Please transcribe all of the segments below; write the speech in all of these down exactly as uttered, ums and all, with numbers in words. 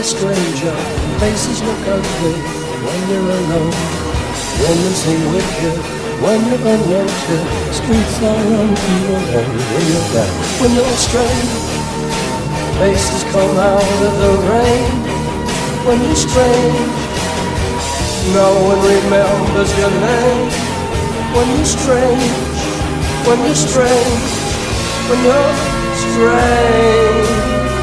stranger, faces look ugly when you're alone. Women seem wicked when you're unwanted. Streets are uneven when you're down. When you're strange, faces come out of the rain. When you're strange, no one remembers your name. When you're strange, when you're strange, when you're strange.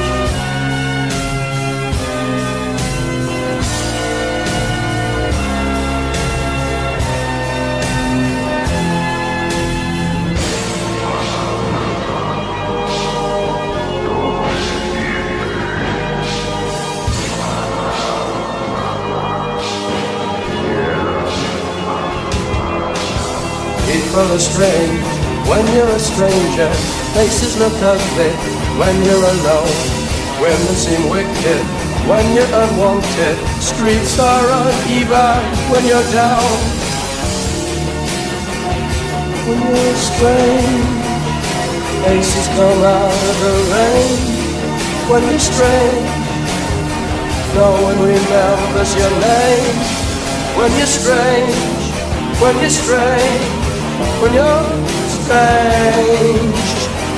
People are strange when you're a stranger. Faces look ugly when you're alone. Women seem wicked when you're unwanted. Streets are uneven when you're down. When you're strange, faces come out of the rain. When you're strange, no one remembers your name. When you're strange, when you're strange, when you're strange.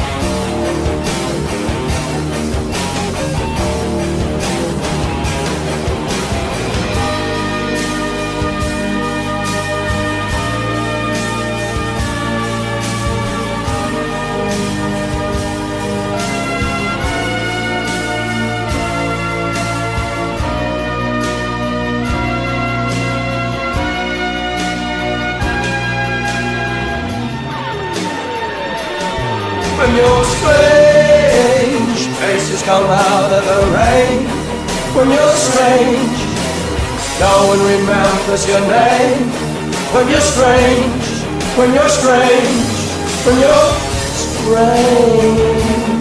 When you're strange, faces come out of the rain. When you're strange, no one remembers your name. When you're strange, when you're strange, when you're strange.